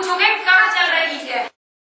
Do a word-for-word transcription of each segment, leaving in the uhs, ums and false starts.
पूछोगे कहाँ चल रही है।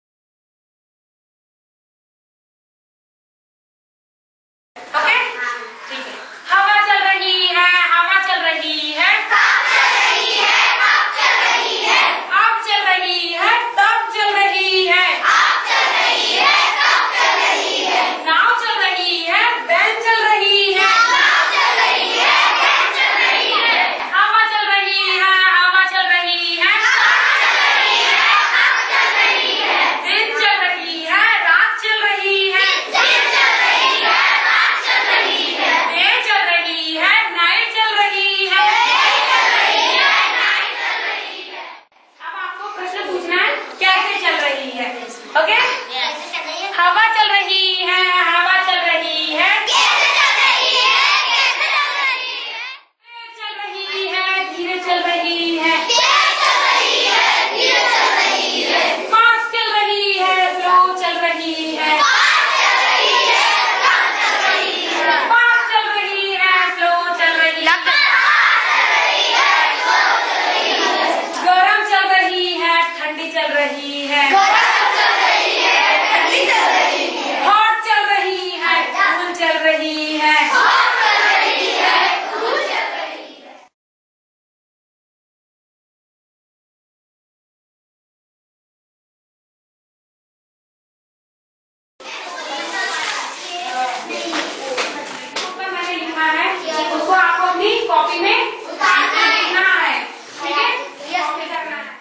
ओके ठीक है। हवा चल रही है, हवा चल रही है, अब चल रही है, अब चल रही है, तब चल रही है, अब चल रही है, तब चल रही है, नाव चल रही है, बैल चल रही है, नाव चल रही है, बैल चल रही है, हवा चल रही है, हवा चल रही है, अब चल रही है, अब चल रही है, दिन चल रही है, रात चल रही है, दिन चल रही है, रात चल रही है, डे चल रही है, नाइट चल रही है, डे चल रही है, नाइट चल रही है। अब आपको प्रश्न पूछना है कैसे चल रही है। ओके हवा चल रही है, हवा चल रही है, कैसे चल रही है, कैसे चल रही है, चल रही है, धीरे चल रही है, तेज चल रही है, धीरे चल रही है, फास्ट चल रही है, स्लो चल रही है, फास्ट चल रही है, स्लो चल रही है, फास्ट चल रही है, स्लो चल रही है, गरम चल रही है, ठंडी चल रही है, गरम चल रही है, ठंडी चल रही है, हॉट चल रही है, कूल चल रही है, हॉट चल रही है, कूल चल रही है। ऊपर मैंने लिखा है उसको आपको अपनी कॉपी में लिखना है। ठीक है कॉपी करना है।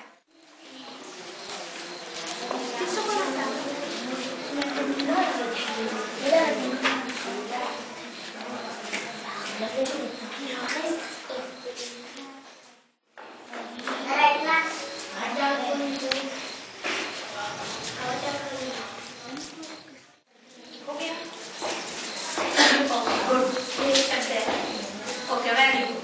Okay very good.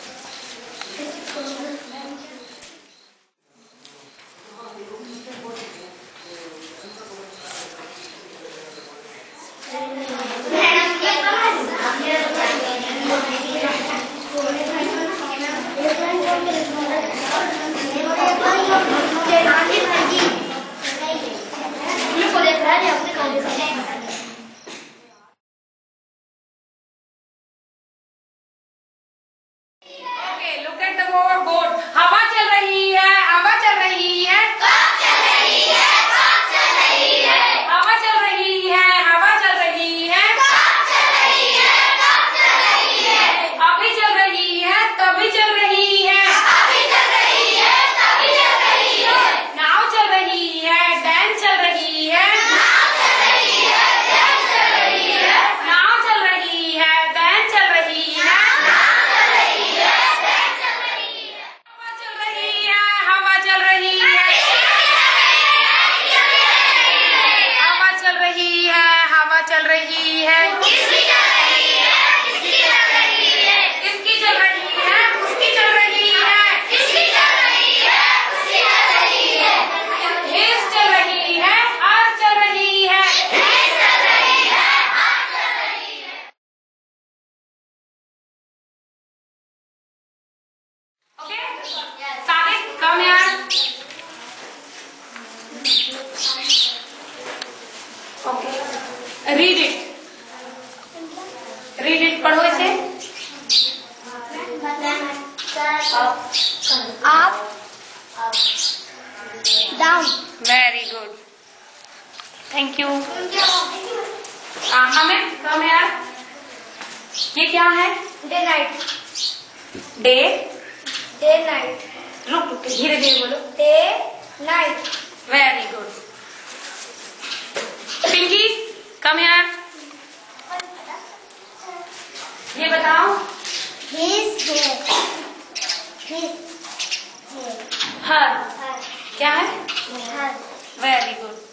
Look at the board. हवा चल रही है, हवा चल रही है, कब चल रही है, कब चल रही है, हवा चल रही है, हवा चल रही है, कब चल रही है, कब चल रही है, अभी चल रही है, तभी चल रही है, अभी चल रही है, तभी चल रही है, नाव चल रही है, डैम चल रही है, नाव चल रही है, डैम चल रही है, नाव चल रही है, बैल चल रही है, नाव चल रही है, बैल चल रही है, हवा चल रही है, हवा चल रही है, हवा चल रही है, हवा चल रही है, किसकी चल रही है, किसकी चल रही है, किसकी चल रही है, उसकी चल रही है, किसकी चल रही है, उसकी चल रही है, हिस चल रही है, हर चल रही है, हिस चल रही है, हर चल रही है। ओके सादिक कम यार। Okay read it, read it पढ़ो इसे। up, down, very good thank you. हमें कम यार ये क्या है? day night, day day night, रुक रुक धीरे धीरे बोलो। day night, very good. Pinky come यार ये बताओ। his hair, his hair, हर her, क्या है? her, very good.